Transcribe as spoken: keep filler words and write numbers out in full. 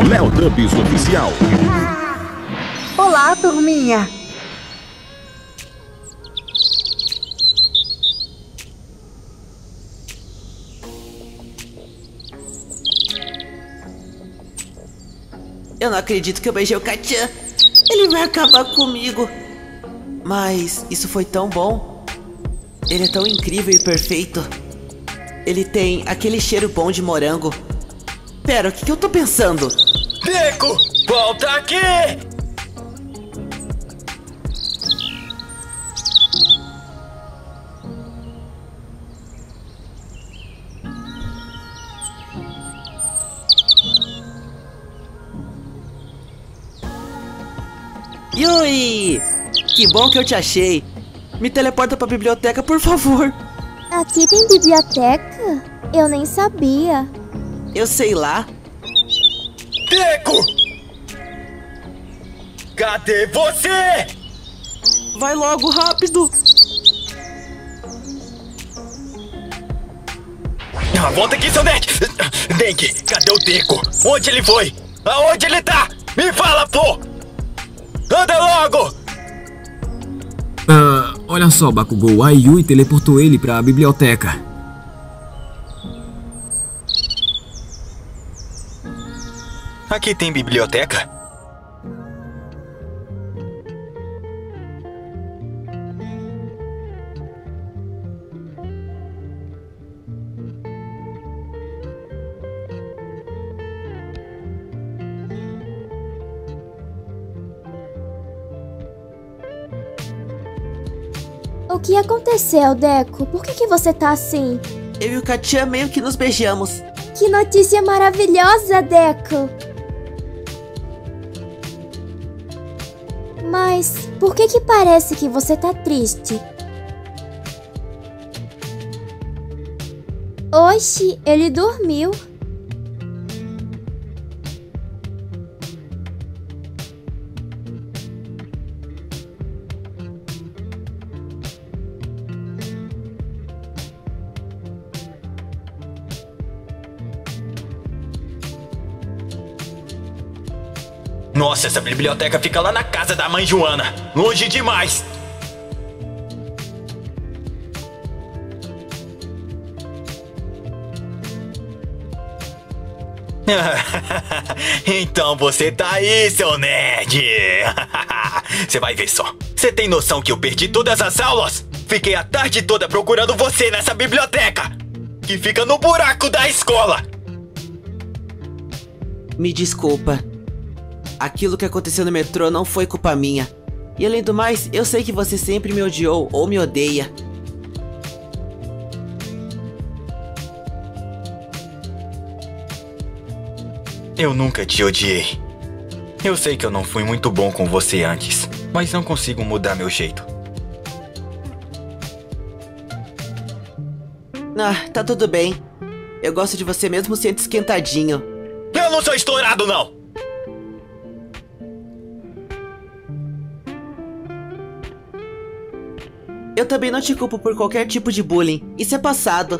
Teletubbies Oficial. Olá, turminha. Eu não acredito que eu beijei o Katia. Ele vai acabar comigo. Mas isso foi tão bom. Ele é tão incrível e perfeito. Ele tem aquele cheiro bom de morango. Pera, o que, que eu tô pensando? Deco, volta aqui! Yui! Que bom que eu te achei. Me teleporta pra biblioteca, por favor. Aqui tem biblioteca? Eu nem sabia. Eu sei lá. Deco! Cadê você? Vai logo, rápido. Ah, volta aqui, seu nerd! Denk, cadê o Deco? Onde ele foi? Aonde ele tá? Me fala, pô! Anda logo! Ah, olha só, Bakugou. A Yui teleportou ele pra biblioteca. Aqui tem biblioteca? O que aconteceu, Deco? Por que, que você tá assim? Eu e o Katia meio que nos beijamos. Que notícia maravilhosa, Deco! Mas por que que parece que você tá triste? Oxi, ele dormiu. Nossa, essa biblioteca fica lá na casa da mãe Joana. Longe demais. Então você tá aí, seu nerd. Você vai ver só. Você tem noção que eu perdi todas as aulas? Fiquei a tarde toda procurando você nessa biblioteca, que fica no buraco da escola. Me desculpa. Aquilo que aconteceu no metrô não foi culpa minha. E além do mais, eu sei que você sempre me odiou ou me odeia. Eu nunca te odiei. Eu sei que eu não fui muito bom com você antes, mas não consigo mudar meu jeito. Ah, tá tudo bem. Eu gosto de você mesmo sendo esquentadinho. Eu não sou estourado, não! Eu também não te culpo por qualquer tipo de bullying. Isso é passado.